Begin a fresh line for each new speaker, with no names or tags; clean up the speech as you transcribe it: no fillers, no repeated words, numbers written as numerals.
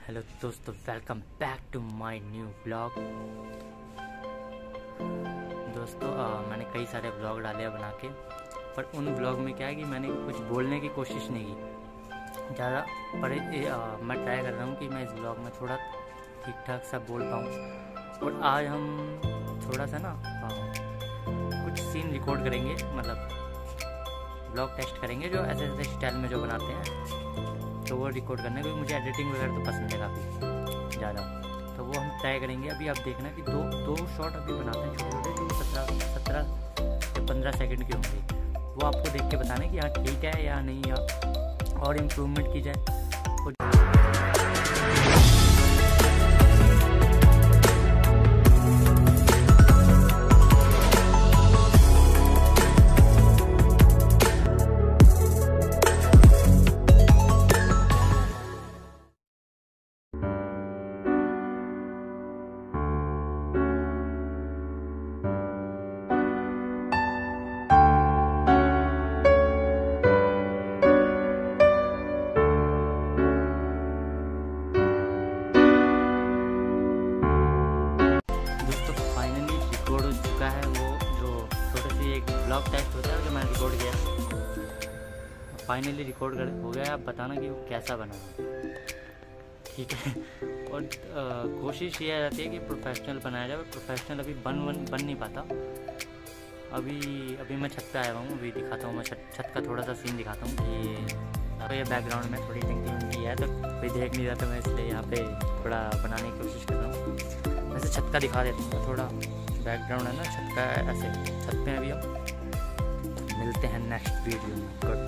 Hello दोस्तों, welcome back to my new blog. दोस्तों मैंने कई सारे ब्लॉग डाले हैं बना के, पर उन ब्लॉग में क्या है कि मैंने कुछ बोलने की कोशिश नहीं की ज़्यादा। पर मैं ट्राई कर रहा हूँ कि मैं इस ब्लॉग में थोड़ा ठीक ठाक सा बोल पाऊँ। और आज हम थोड़ा सा ना कुछ सीन रिकॉर्ड करेंगे, मतलब ब्लॉग टेस्ट करेंगे जो ऐसे ऐसे स्टाइल में जो बनाते हैं, तो वो रिकॉर्ड करने को। मुझे एडिटिंग वगैरह तो पसंद है काफ़ी ज़्यादा, तो वो हम ट्राई करेंगे। अभी आप देखना कि दो शॉट अभी बनाते हैं छोटे छोटे, जो 17 या 15 सेकंड के होंगे। वो आपको देख के बताना कि हाँ ठीक है या नहीं, या और इम्प्रूवमेंट की जाए। रिकॉर्ड हो चुका है वो जो छोटे सी एक ब्लॉग टेस्ट होता है जो मैंने रिकॉर्ड किया, फाइनली रिकॉर्ड हो गया। आप बताना कि वो कैसा बना, ठीक है। और कोशिश ये रहती है कि प्रोफेशनल बनाया जाए। प्रोफेशनल अभी बन नहीं पाता। अभी मैं छत पे आया हूँ, अभी दिखाता हूँ। मैं छत का थोड़ा सा सीन दिखाता हूँ कि ये बैकग्राउंड में थोड़ी टिंकी है, तो कोई देख नहीं रहा, तो मैं इसलिए यहाँ पे थोड़ा बनाने की कोशिश कर रहा हूँ। वैसे छत का दिखा देता हूँ, थोड़ा बैकग्राउंड है ना छत का, ऐसे छत पे अभी हम मिलते हैं नेक्स्ट वीडियो में। गुड।